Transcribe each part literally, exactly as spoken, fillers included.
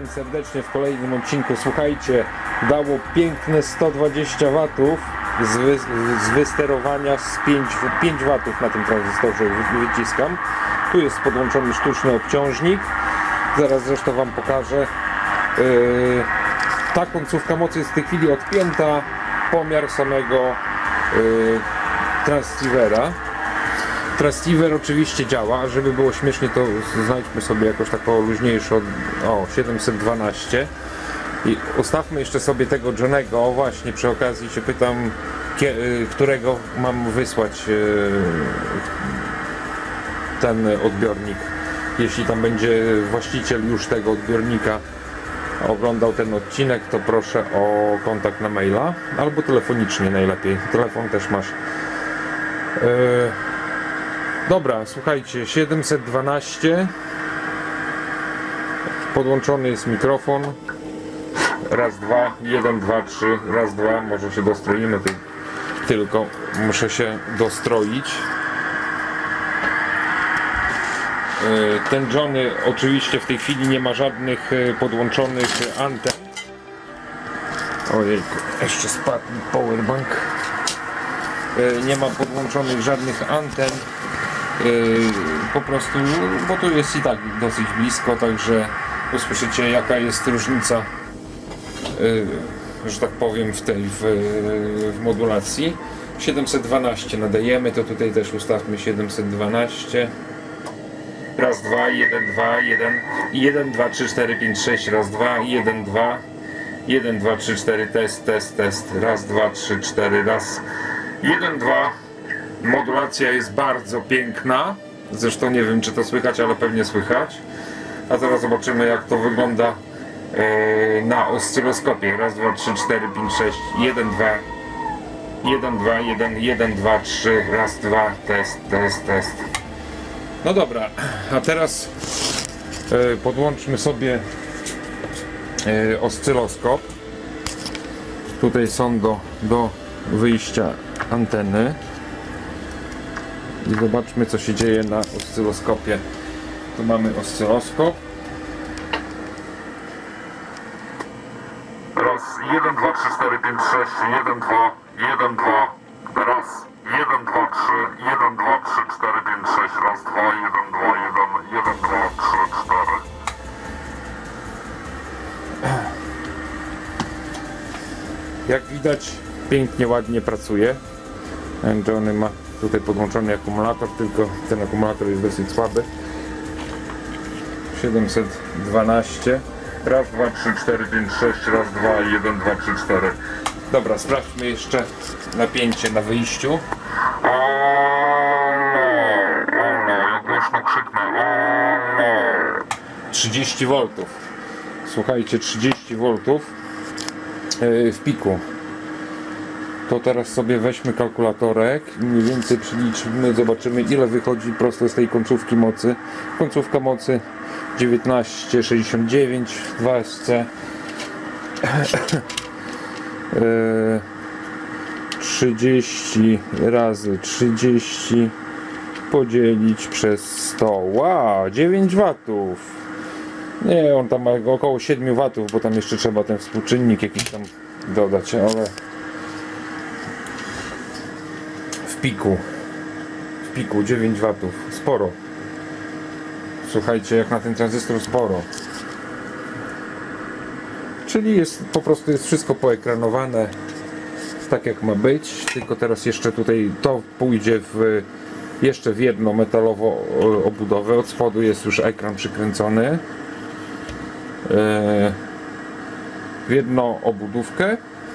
Witam serdecznie w kolejnym odcinku. Słuchajcie, dało piękne sto dwadzieścia watów z, wy, z wysterowania z pięć watów na tym tranzystorze wyciskam. Tu jest podłączony sztuczny obciążnik. Zaraz zresztą Wam pokażę. Yy, ta końcówka mocy jest w tej chwili odpięta. Pomiar samego yy, transceivera. Transceiver oczywiście działa, żeby było śmiesznie, to znajdźmy sobie jakoś taką luźniejszą, o siedemset dwanaście i ustawmy jeszcze sobie tego Johnego. O właśnie, przy okazji się pytam, którego mam wysłać ten odbiornik. Jeśli tam będzie właściciel już tego odbiornika oglądał ten odcinek, to proszę o kontakt na maila albo telefonicznie najlepiej. Telefon też masz. Dobra, słuchajcie, siedemset dwanaście, podłączony jest mikrofon, raz, dwa, jeden, dwa, trzy, raz, dwa, może się dostroimy, tylko muszę się dostroić. Ten Johnny oczywiście w tej chwili nie ma żadnych podłączonych anten. Ojej, jeszcze spadł mi powerbank. Nie ma podłączonych żadnych anten. Po prostu, bo tu jest i tak dosyć blisko, także usłyszycie, jaka jest różnica, że tak powiem, w tej w, w modulacji. siedemset dwanaście nadajemy, to tutaj też ustawmy siedemset dwanaście. Raz, dwa, jeden, dwa, jeden, jeden, dwa, trzy, cztery, pięć, sześć, raz, dwa, jeden, dwa, jeden, dwa, trzy, cztery, test, test, test, raz, dwa, trzy, cztery, raz, jeden, dwa. Modulacja jest bardzo piękna. Zresztą nie wiem, czy to słychać, ale pewnie słychać. A teraz zobaczymy, jak to wygląda yy, na oscyloskopie. Raz, dwa, trzy, cztery, pięć, sześć, jeden, dwa, jeden, dwa, jeden, jeden, dwa, trzy, raz, dwa, test, test, test. No dobra, a teraz yy, podłączmy sobie yy, oscyloskop. Tutaj są do, do wyjścia anteny. I zobaczmy, co się dzieje na oscyloskopie. Tu mamy oscyloskop. Raz, jeden, dwa, trzy, cztery, pięć, sześć, jeden, dwa, jeden, dwa, raz, jeden, dwa, trzy, jeden, dwa, trzy, cztery, pięć, sześć, raz, dwa, jeden, dwa, jeden, jeden, dwa, trzy, cztery. Jak widać, pięknie, ładnie pracuje. Johnny ma tutaj podłączony akumulator, tylko ten akumulator jest dosyć słaby. siedemset dwanaście. Raz, dwa, trzy, cztery, pięć, sześć, raz, dwa, jeden, dwa, trzy, cztery. Dobra, sprawdźmy jeszcze napięcie na wyjściu. Jak głośno krzyknę. trzydzieści woltów. Słuchajcie, trzydzieści woltów w piku. To teraz sobie weźmy kalkulatorek i mniej więcej przeliczymy, zobaczymy, ile wychodzi prosto z tej końcówki mocy. Końcówka mocy dziewiętnaście sześćdziesiąt dziewięć w dwa S C. trzydzieści razy trzydzieści podzielić przez sto. Wow, dziewięć watów. Nie, on tam ma około siedem watów, bo tam jeszcze trzeba ten współczynnik jakiś tam dodać, ale w piku w piku dziewięć watów, sporo. Słuchajcie, jak na ten tranzystor sporo. Czyli jest, po prostu jest wszystko poekranowane tak jak ma być, tylko teraz jeszcze tutaj to pójdzie w jeszcze w jedną metalową obudowę. Od spodu jest już ekran przykręcony w jedną obudówkę.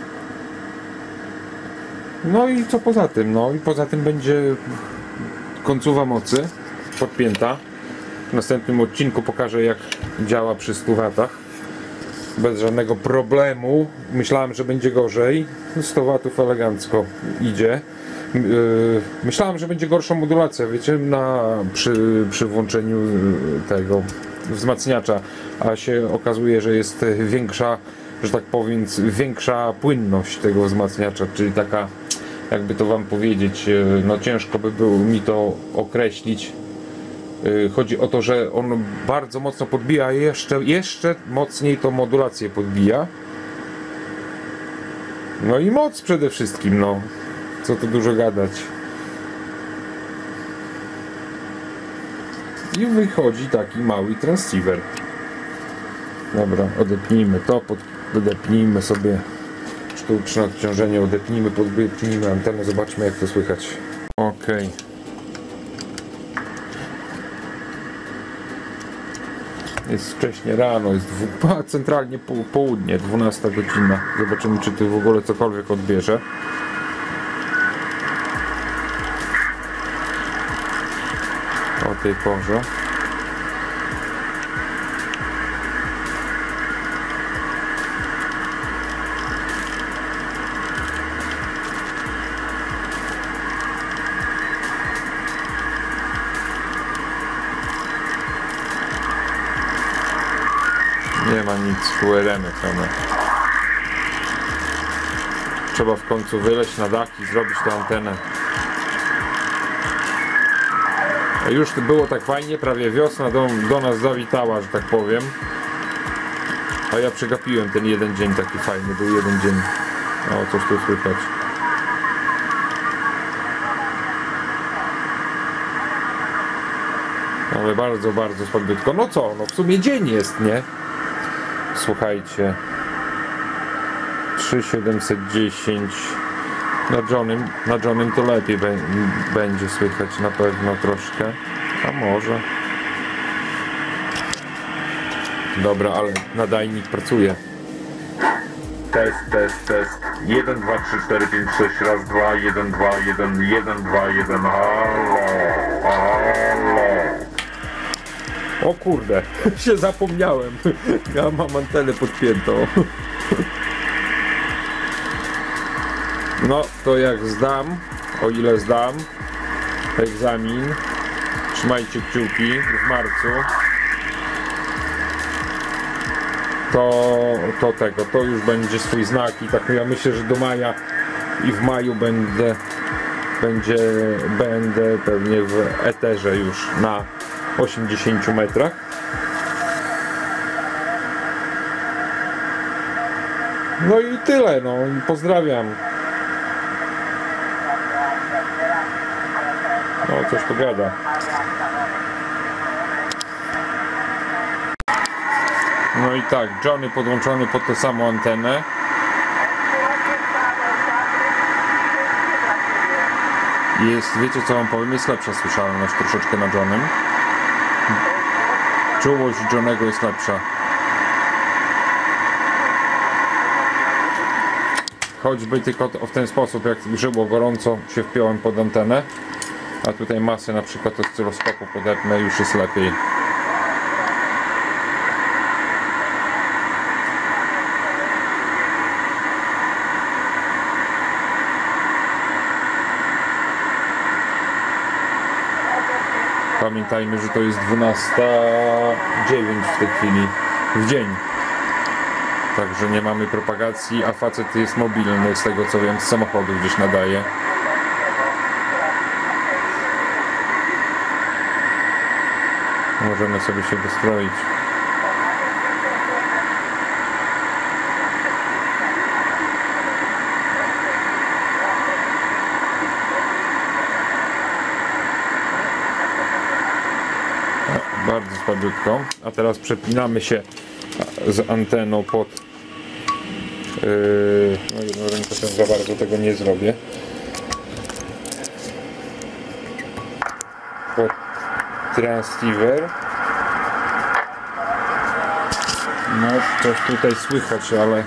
No i co poza tym? No i poza tym będzie końcówa mocy podpięta. W następnym odcinku pokażę, jak działa przy stu watach. Bez żadnego problemu. Myślałem, że będzie gorzej. sto watów elegancko idzie. Myślałem, że będzie gorsza modulacja, wiecie, na, przy, przy włączeniu tego wzmacniacza, a się okazuje, że jest większa, że tak powiem, większa płynność tego wzmacniacza, czyli taka, jakby to wam powiedzieć, no ciężko by było mi to określić, Chodzi o to, że on bardzo mocno podbija, jeszcze, jeszcze mocniej tą modulację podbija. No i moc przede wszystkim, no. Co tu dużo gadać. I wychodzi taki mały transceiver. Dobra, odepnijmy to, pod, odepnijmy sobie sztuczne odciążenie, odepnijmy, podepnijmy antenę, zobaczmy jak to słychać. Ok. Jest wcześnie rano, jest dwu, a centralnie po, południe, dwunasta godzina. Zobaczymy, czy tu w ogóle cokolwiek odbierze. O tej porze. Nie ma nic, U L M-y same. Trzeba w końcu wyleźć na dach i zrobić tę antenę. A już było tak fajnie, prawie wiosna do, do nas zawitała, że tak powiem. A ja przegapiłem ten jeden dzień taki fajny, był jeden dzień. O, coś tu słychać. Ale bardzo, bardzo słabiutko. No co, no w sumie dzień jest, nie? Słuchajcie, trzy tysiące siedemset dziesięć na Johnem, na Johnem to lepiej be, będzie słychać na pewno troszkę, a może. Dobra, ale nadajnik pracuje. Test, test, test. jeden, dwa, trzy, cztery, pięć, sześć, raz, dwa, jeden, dwa, jeden, jeden, dwa, jeden, halo, halo. O kurde, się zapomniałem. Ja mam antenę podpiętą. No to jak zdam, o ile zdam egzamin, trzymajcie kciuki, w marcu, to, to tego, to już będzie swój znak i tak ja myślę, że do maja i w maju będę, będzie, będę pewnie w eterze już na osiemdziesięciu metrach. No i tyle, no i pozdrawiam. No coś tu gada. No i tak, Johnny podłączony pod tę samą antenę. Jest, wiecie co wam powiem, jest lepsza słyszalność troszeczkę na Johnem. Czułość Johnego jest lepsza. Choćby tylko w ten sposób, jak grzyło gorąco się wpiąłem pod antenę, a tutaj masę na przykład oscyloskopu podepnę, już jest lepiej. Pamiętajmy, że to jest dwunasta dziewięć w tej chwili w dzień. Także nie mamy propagacji, a facet jest mobilny, z tego co wiem, z samochodu gdzieś nadaje. Możemy sobie się dostroić. Bardzo słabiutko. A teraz przepinamy się z anteną pod yy, no jedną ręką za bardzo tego nie zrobię. Pod transceiver. No coś tutaj słychać, ale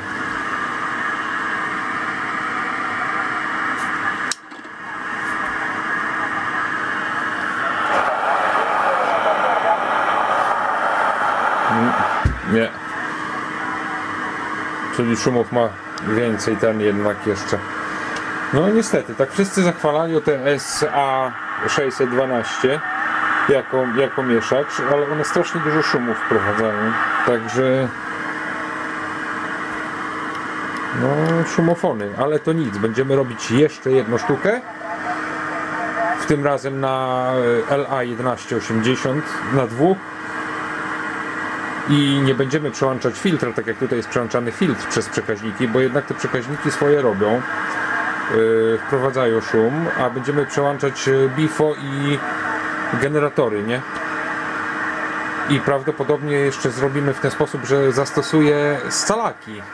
nie. Czyli szumów ma więcej ten jednak jeszcze. No niestety, tak wszyscy zachwalali o te S A sześćset dwanaście jako, jako mieszacz, ale one strasznie dużo szumów wprowadzają. Także no szumofony, ale to nic. Będziemy robić jeszcze jedną sztukę. tym razem na L A jedenaście osiemdziesiąt na dwóch i nie będziemy przełączać filtra, tak jak tutaj jest przełączany filtr przez przekaźniki, bo jednak te przekaźniki swoje robią, yy, wprowadzają szum, a będziemy przełączać bifo i generatory, nie? I prawdopodobnie jeszcze zrobimy w ten sposób, że zastosuję scalaki yy,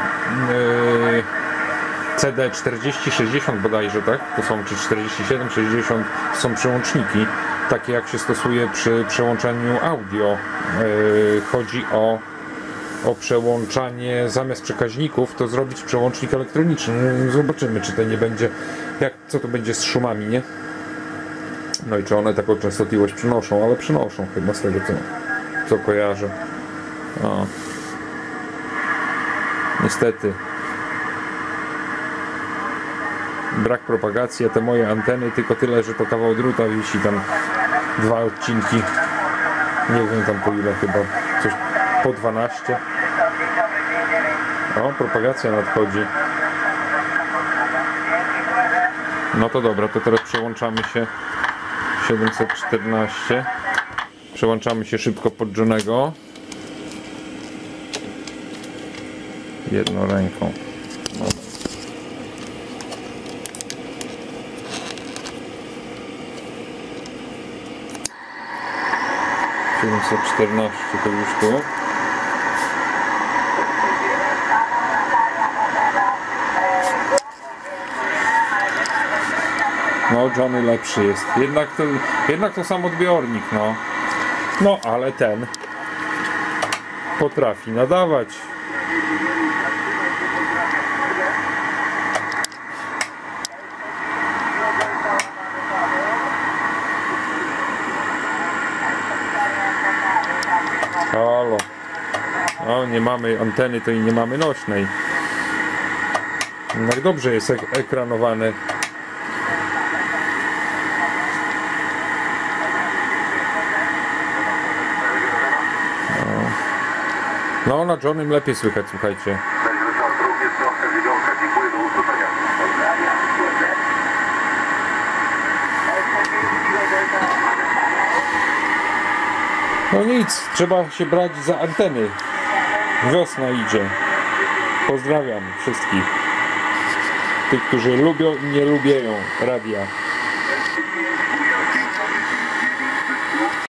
C D czterdzieści sześćdziesiąt bodajże, tak? To są, czy czterdzieści siedem sześćdziesiąt są przełączniki, takie jak się stosuje przy przełączaniu audio. Yy, chodzi o, o przełączanie, zamiast przekaźników, to zrobić przełącznik elektroniczny. Zobaczymy, czy to nie będzie, jak, co to będzie z szumami, nie? No i czy one taką częstotliwość przynoszą, ale przynoszą chyba z tego, co, co kojarzę. O. Niestety. Brak propagacji, a te moje anteny tylko tyle, że to kawał druta wisi tam dwa odcinki. Nie wiem tam po ile, chyba coś po dwanaście. O, propagacja nadchodzi. No to dobra, to teraz przełączamy się siedemset czternaście. Przełączamy się szybko pod Johnego. Jedną ręką. No. siedemset czternaście to już tu. No, Johnny lepszy jest. Jednak to, jednak to sam odbiornik, no. No, ale ten potrafi nadawać. Halo. O, nie mamy anteny, to i nie mamy nośnej. Jak dobrze jest ek ekranowane. No, na Johnym lepiej słychać, słuchajcie. No nic, trzeba się brać za anteny. Wiosna idzie. Pozdrawiam wszystkich. Tych, którzy lubią i nie lubią radia.